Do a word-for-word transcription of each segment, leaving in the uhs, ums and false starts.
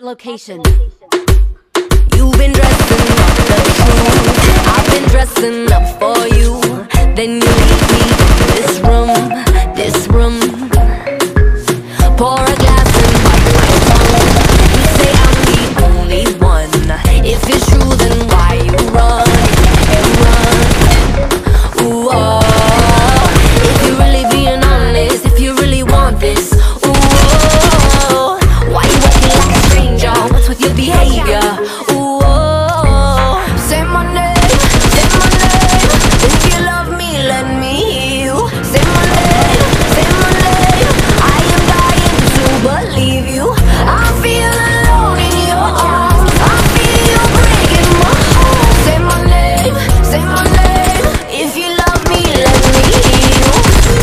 Location. You've been dressing up the truth. I've been dressing up for you. Then you leave me in this room, this room. Pour a glass and bite my tongue. You say I'm the only one. If it's true, then why you run? You run. Ooh, oh. If you're really being honest, if you really want this, ooh, oh. Why you acting like a stranger? What's with your behavior? Ooh, oh. Say my name, say my name. If you love me, let me hear you. Say my name, say my name. I am dying to believe you. I feel alone in your arms. I feel you breaking my heart. Say my name, say my name. If you love me, let me hear you.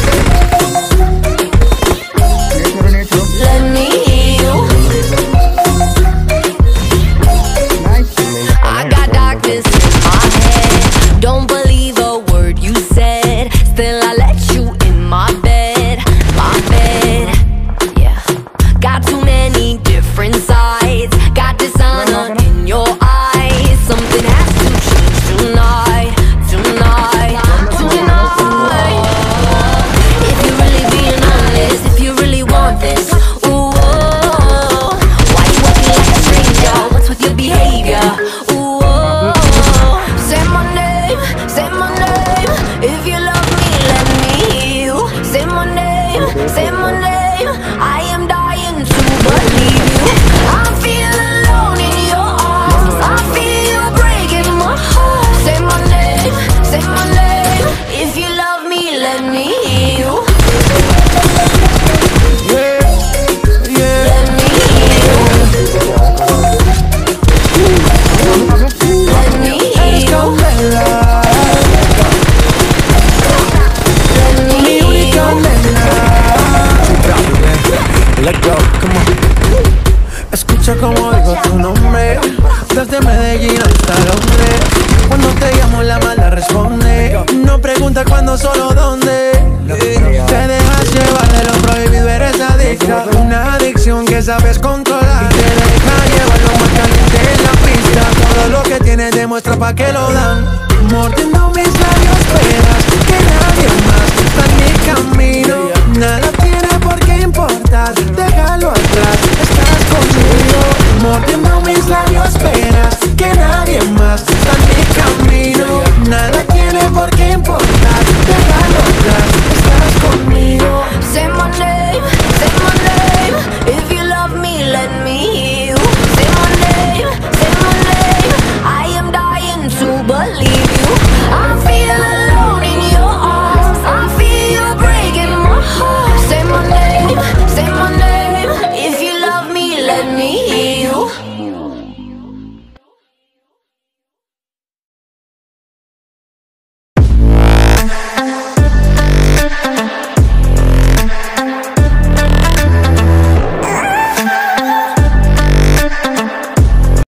Let me hear you. I got darkness in my head. Don't believe a word you said. Still I let you in my bed, my bed. Yeah. Got too many different sides. Got dishonor in your eyes. Something has to change tonight, tonight, tonight. If you're really being honest, if you really want this, ooh, oh. Why you acting like a stranger? What's with your behavior? Ooh, oh. Say my name, say my name. If you love me, let me hear you. Say my name, say my name. I am dying to believe you. I feel alone in your arms. I feel you breaking my heart. Say my name, say my name. If you love me, let me hear you. Yeah, yeah. Let me hear you. Let me hear you. Let me hear you. Let go, come on. Escucha como digo tu nombre. Desde Medellín hasta Londres. Cuando te llamo la mala responde. No pregunta cuándo, solo dónde. Te dejas llevar de lo prohibido, eres adicta. Una adicción que sabes controlar.